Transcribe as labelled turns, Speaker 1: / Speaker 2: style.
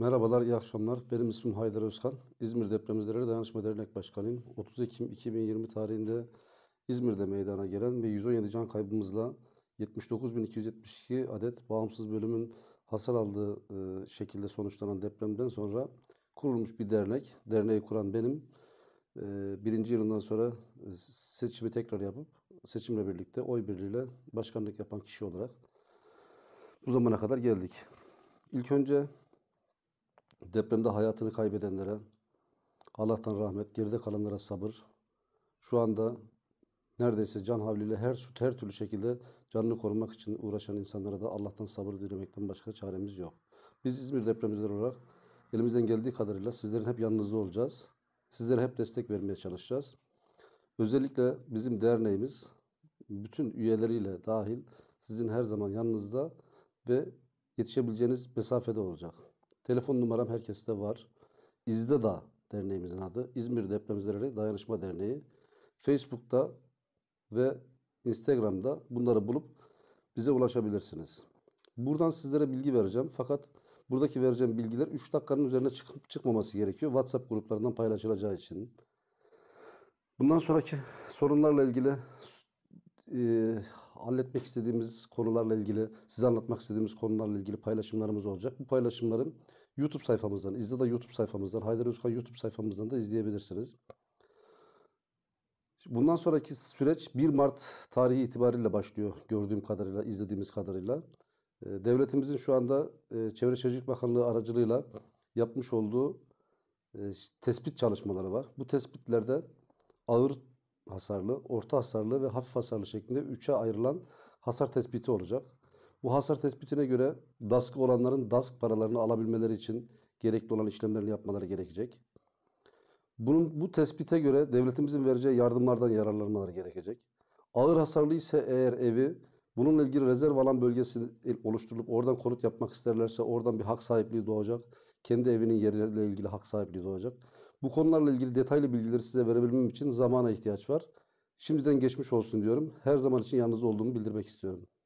Speaker 1: Merhabalar, iyi akşamlar. Benim ismim Haydar Özkan. İzmir Depremzedeleri Dayanışma Dernek Başkanıyım. 30 Ekim 2020 tarihinde İzmir'de meydana gelen ve 117 can kaybımızla 79.272 adet bağımsız bölümün hasar aldığı şekilde sonuçlanan depremden sonra kurulmuş bir dernek. Derneği kuran benim. Birinci yılından sonra seçimi tekrar yapıp seçimle birlikte oy birliğiyle başkanlık yapan kişi olarak bu zamana kadar geldik. İlk önce depremde hayatını kaybedenlere Allah'tan rahmet, geride kalanlara sabır. Şu anda neredeyse can havliyle her türlü şekilde canını korumak için uğraşan insanlara da Allah'tan sabır dilemekten başka çaremiz yok. Biz İzmir depremzedeleri olarak elimizden geldiği kadarıyla sizlerin hep yanınızda olacağız. Sizlere hep destek vermeye çalışacağız. Özellikle bizim derneğimiz bütün üyeleriyle dahil sizin her zaman yanınızda ve yetişebileceğiniz mesafede olacak. Telefon numaram herkeste var. İzdeda derneğimizin adı. İzmir Depremzedeleri Dayanışma Derneği. Facebook'ta ve Instagram'da bunları bulup bize ulaşabilirsiniz. Buradan sizlere bilgi vereceğim. Fakat buradaki vereceğim bilgiler 3 dakikanın üzerine çıkıp çıkmaması gerekiyor. WhatsApp gruplarından paylaşılacağı için. Bundan sonraki sorunlarla ilgili halletmek istediğimiz konularla ilgili, size anlatmak istediğimiz konularla ilgili paylaşımlarımız olacak. Bu paylaşımları YouTube sayfamızdan, İzdada YouTube sayfamızdan, Haydar Özkan YouTube sayfamızdan da izleyebilirsiniz. Bundan sonraki süreç 1 Mart tarihi itibariyle başlıyor gördüğüm kadarıyla, izlediğimiz kadarıyla. Devletimizin şu anda Çevre Şehircilik Bakanlığı aracılığıyla yapmış olduğu tespit çalışmaları var. Bu tespitlerde ağır hasarlı, orta hasarlı ve hafif hasarlı şeklinde 3'e ayrılan hasar tespiti olacak. Bu hasar tespitine göre DASK olanların DASK paralarını alabilmeleri için gerekli olan işlemlerini yapmaları gerekecek. Bu tespite göre devletimizin vereceği yardımlardan yararlanmaları gerekecek. Ağır hasarlı ise eğer evi, bununla ilgili rezerv alan bölgesi oluşturulup oradan konut yapmak isterlerse oradan bir hak sahipliği doğacak. Kendi evinin yeriyle ilgili hak sahipliği doğacak. Bu konularla ilgili detaylı bilgileri size verebilmem için zamana ihtiyaç var. Şimdiden geçmiş olsun diyorum. Her zaman için yanınızda olduğumu bildirmek istiyorum.